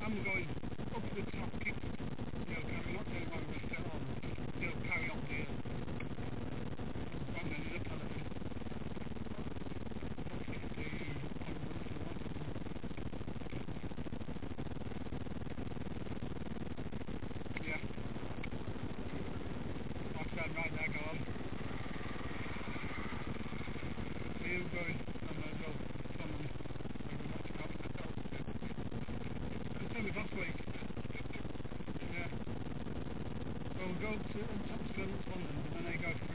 and we're going up the top, keep, we're not doing one rest at all, just, carry on the hill. And then in the peloton, 50 onwards or what. Yeah. I stand right there, go on. So you're going, I might as well tell them whether not to drop myself. They told me last week. Yeah. Well, we'll go to top to London, and then they go